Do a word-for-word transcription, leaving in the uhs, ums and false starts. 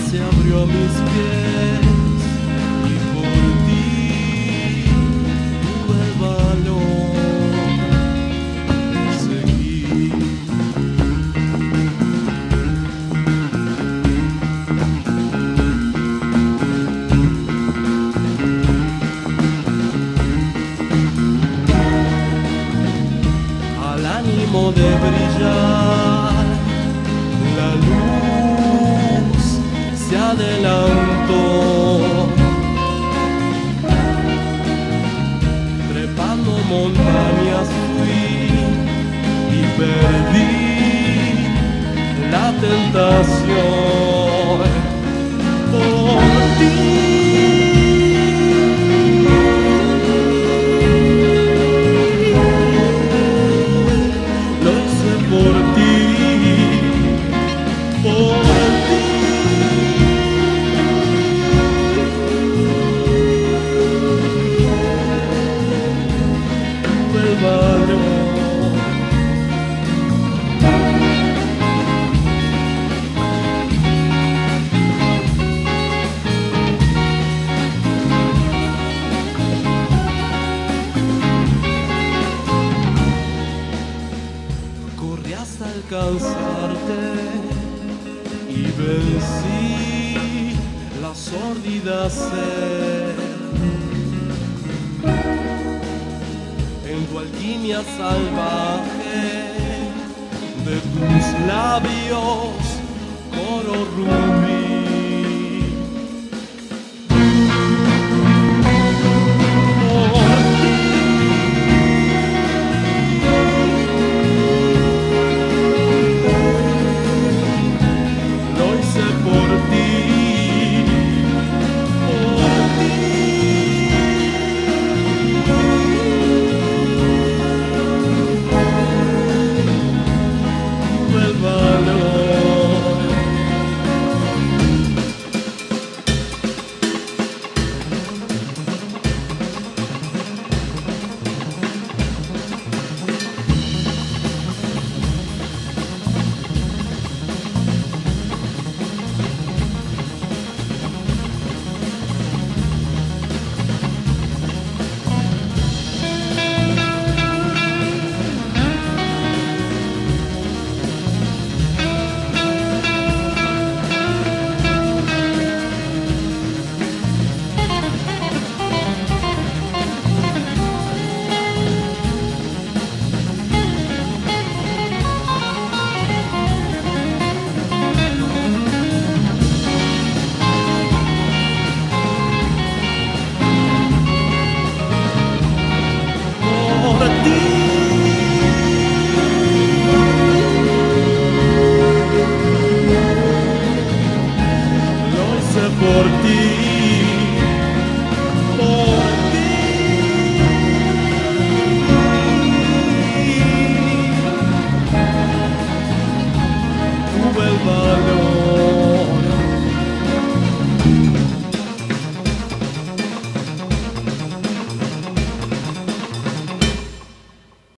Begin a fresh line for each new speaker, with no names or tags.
se abrió a mis pies y por ti tuve el valor de seguir. Al ánimo de brillar, la luz se adelantó, trepando montañas fui y perdí la tentación por ti. Lo hice por ti, por ti. El valor. Corrí hasta alcanzarte y vencí la sórdida sed. En tu alquimia salvaje de tus labios, oro rubí.